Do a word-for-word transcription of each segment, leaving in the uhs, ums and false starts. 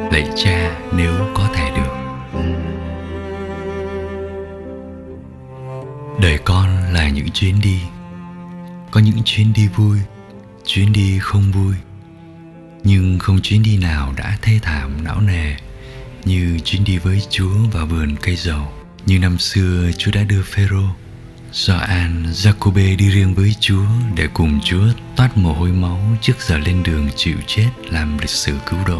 Lạy Cha nếu có thể được. Đời con là những chuyến đi. Có những chuyến đi vui, chuyến đi không vui. Nhưng không chuyến đi nào đã thê thảm não nề như chuyến đi với Chúa vào vườn cây dầu. Như năm xưa Chúa đã đưa Phêrô, Gioan, Giacôbê đi riêng với Chúa để cùng Chúa toát mồ hôi máu trước giờ lên đường chịu chết làm lịch sử cứu độ.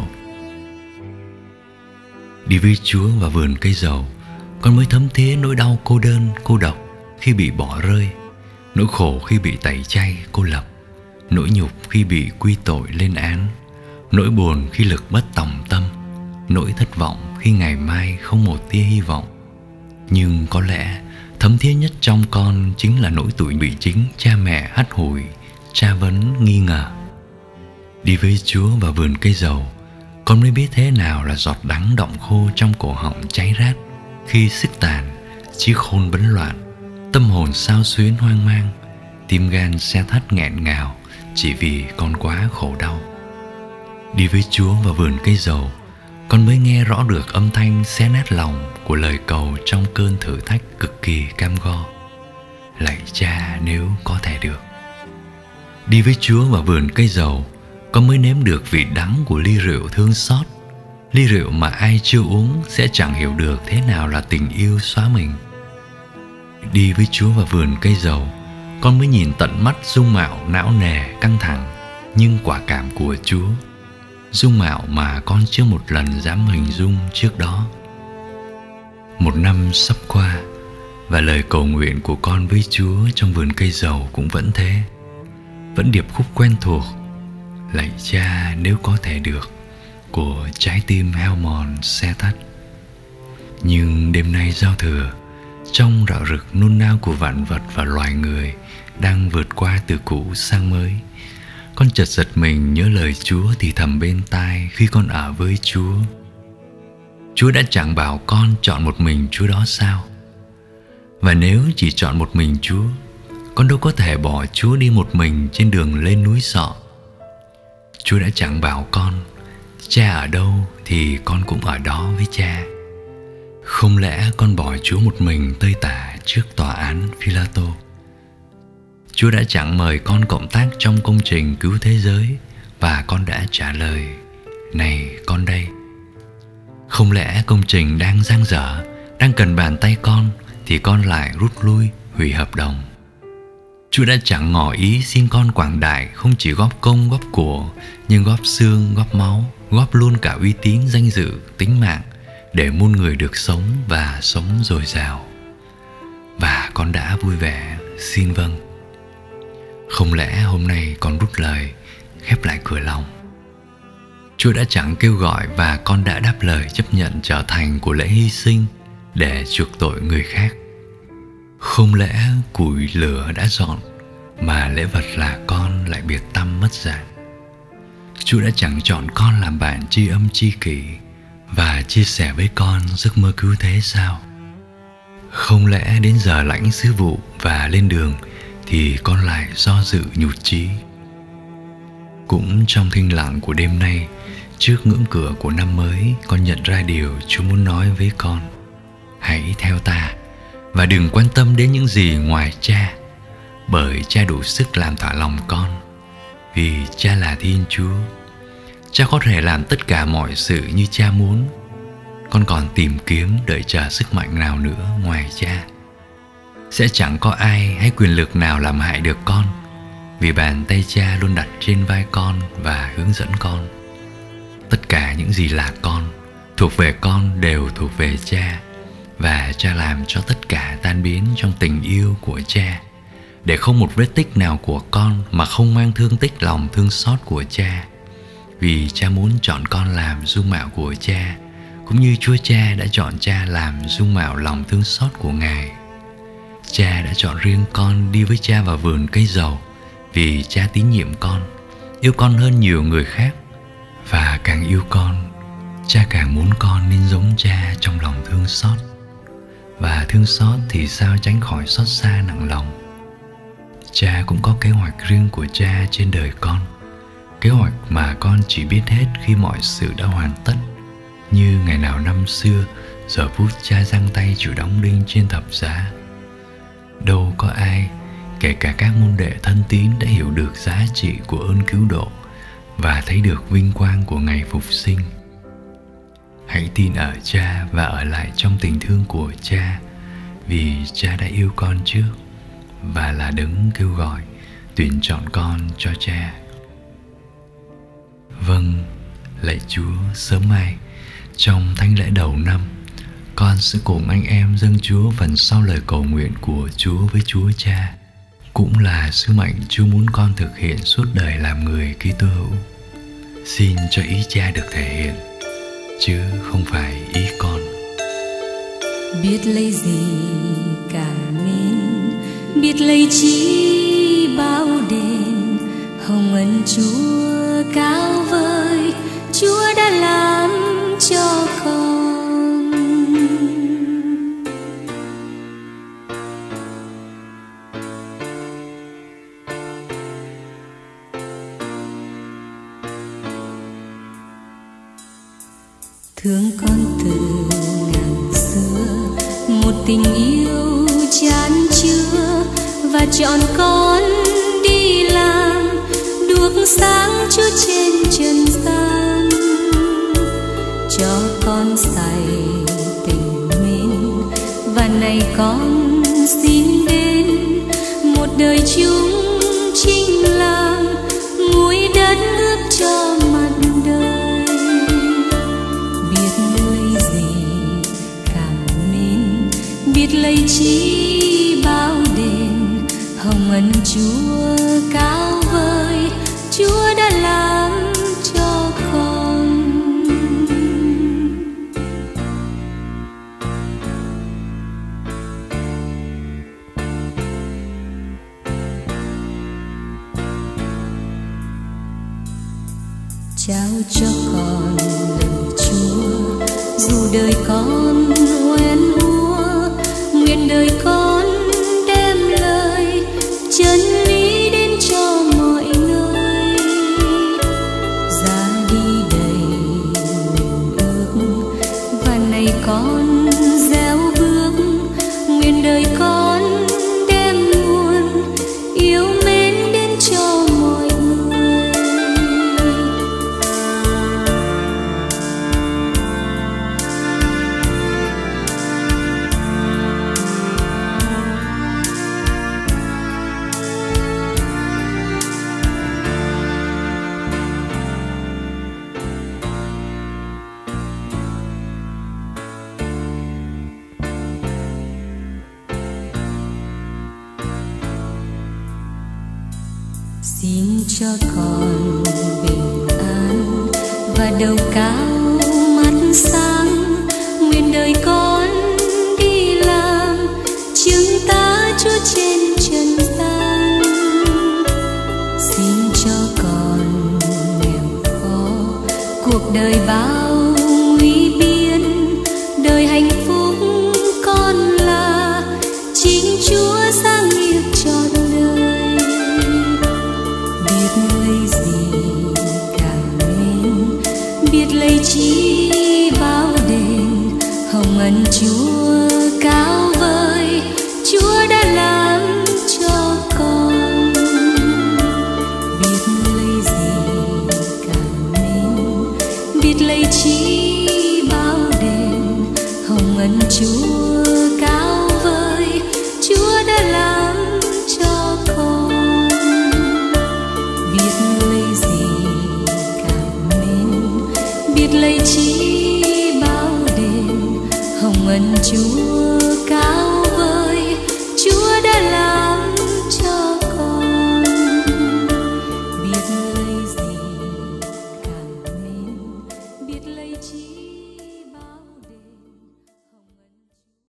Đi với Chúa vào vườn cây dầu, con mới thấm thía nỗi đau cô đơn, cô độc khi bị bỏ rơi, nỗi khổ khi bị tẩy chay, cô lập, nỗi nhục khi bị quy tội lên án, nỗi buồn khi lực bất tòng tâm, nỗi thất vọng khi ngày mai không một tia hy vọng. Nhưng có lẽ thấm thía nhất trong con chính là nỗi tủi bị chính cha mẹ hắt hủi, tra vấn, nghi ngờ. Đi với Chúa vào vườn cây dầu, con mới biết thế nào là giọt đắng đọng khô trong cổ họng cháy rát khi sức tàn, trí khôn bấn loạn, tâm hồn xao xuyến hoang mang, tim gan xe thắt nghẹn ngào chỉ vì con quá khổ đau. Đi với Chúa vào vườn cây dầu, con mới nghe rõ được âm thanh xé nát lòng của lời cầu trong cơn thử thách cực kỳ cam go. Lạy Cha nếu có thể được. Đi với Chúa vào vườn cây dầu, con mới nếm được vị đắng của ly rượu thương xót, ly rượu mà ai chưa uống sẽ chẳng hiểu được thế nào là tình yêu xóa mình. Đi với Chúa vào vườn cây dầu, con mới nhìn tận mắt dung mạo não nề căng thẳng nhưng quả cảm của Chúa, dung mạo mà con chưa một lần dám hình dung trước đó. Một năm sắp qua, và lời cầu nguyện của con với Chúa trong vườn cây dầu cũng vẫn thế, vẫn điệp khúc quen thuộc: Lạy Cha nếu có thể được, của trái tim heo mòn xe thắt. Nhưng đêm nay giao thừa, trong rạo rực nôn nao của vạn vật và loài người đang vượt qua từ cũ sang mới, con chợt giật mình nhớ lời Chúa thì thầm bên tai khi con ở với Chúa. Chúa đã chẳng bảo con chọn một mình Chúa đó sao? Và nếu chỉ chọn một mình Chúa, con đâu có thể bỏ Chúa đi một mình trên đường lên núi Sọ. Chúa đã chẳng bảo con Cha ở đâu thì con cũng ở đó với Cha. Không lẽ con bỏ Chúa một mình tơi tả trước tòa án Phi-la-tô? Chúa đã chẳng mời con cộng tác trong công trình cứu thế giới và con đã trả lời: Này con đây. Không lẽ công trình đang dang dở, đang cần bàn tay con thì con lại rút lui, hủy hợp đồng? Chúa đã chẳng ngỏ ý xin con quảng đại không chỉ góp công góp của, nhưng góp xương, góp máu, góp luôn cả uy tín, danh dự, tính mạng để muôn người được sống và sống dồi dào. Và con đã vui vẻ xin vâng. Không lẽ hôm nay con rút lời, khép lại cửa lòng? Chúa đã chẳng kêu gọi và con đã đáp lời chấp nhận trở thành của lễ hy sinh để chuộc tội người khác. Không lẽ củi lửa đã dọn mà lễ vật là con lại biệt tăm mất dạng? Chúa đã chẳng chọn con làm bạn tri âm tri kỷ và chia sẻ với con giấc mơ cứu thế sao? Không lẽ đến giờ lãnh sứ vụ và lên đường thì con lại do dự nhụt chí? Cũng trong thinh lặng của đêm nay, trước ngưỡng cửa của năm mới, con nhận ra điều Chúa muốn nói với con: Hãy theo ta và đừng quan tâm đến những gì ngoài Cha, bởi Cha đủ sức làm thỏa lòng con. Vì Cha là Thiên Chúa, Cha có thể làm tất cả mọi sự như Cha muốn. Con còn tìm kiếm đợi chờ sức mạnh nào nữa ngoài Cha. Sẽ chẳng có ai hay quyền lực nào làm hại được con, vì bàn tay Cha luôn đặt trên vai con và hướng dẫn con. Tất cả những gì là con, thuộc về con đều thuộc về Cha, và Cha làm cho tất cả tan biến trong tình yêu của Cha, để không một vết tích nào của con mà không mang thương tích lòng thương xót của Cha. Vì Cha muốn chọn con làm dung mạo của Cha, cũng như Chúa Cha đã chọn Cha làm dung mạo lòng thương xót của Ngài. Cha đã chọn riêng con đi với Cha vào vườn cây dầu, vì Cha tín nhiệm con, yêu con hơn nhiều người khác. Và càng yêu con, Cha càng muốn con nên giống Cha trong lòng thương xót. Và thương xót thì sao tránh khỏi xót xa nặng lòng. Cha cũng có kế hoạch riêng của Cha trên đời con, kế hoạch mà con chỉ biết hết khi mọi sự đã hoàn tất, Như ngày nào năm xưa, giờ phút Cha giang tay chịu đóng đinh trên thập giá. Đâu có ai, kể cả các môn đệ thân tín, đã hiểu được giá trị của ơn cứu độ và thấy được vinh quang của ngày phục sinh. Hãy tin ở Cha và ở lại trong tình thương của Cha, vì Cha đã yêu con trước và là đấng kêu gọi tuyển chọn con cho Cha. Vâng, lạy Chúa, sớm mai trong thánh lễ đầu năm, con sẽ cùng anh em dâng Chúa phần sau lời cầu nguyện của Chúa với Chúa Cha, cũng là sứ mệnh Chúa muốn con thực hiện suốt đời làm người Kitô hữu. Xin cho ý Cha được thể hiện, chứ không phải ý con. Biết lấy gì cảm mến, biết lấy chi bao đền, hồng ân Chúa cao vời, Chúa đã làm cho con. Thương con từ ngàn xưa, một tình yêu chan chứa, và chọn con đi làm đuốc sáng Chúa trên trần gian. Cho con say tình mến, và này con xin đến một đời chúng chinh làm muối đất ướp cho mặt đời. Biết lấy chi bao đền, hồng ân Chúa cao vời, Chúa đã làm cho con. Trao cho con lời Chúa, dù đời con oan úa, nguyện đời con đem lời chân lý đến cho mọi nơi. Ra đi đầy niềm ước, và này con gieo bước, nguyện đời con đem nguồn yêu mến đến cho mọi người. Xin cho con bình an và đầu cao mắt sáng, nguyện đời con đi làm chứng tá Chúa trên trần gian. Xin cho con nghèo khó, cuộc đời bao nguy biên, đời hạnh phúc con là chính Chúa sáng nghiệp trọn đời. Biết lấy gì cảm mến, biết lấy chi bao đền, hồng ân Chúa cao vời, Chúa đã làm cho con. Biết lấy gì cảm mến, biết lấy chi bao đền, hồng ân Chúa cao vời, Chúa đã làm cho con. Biết lấy gì cảm mến, biết lấy chi bao đền, hồng ân Chúa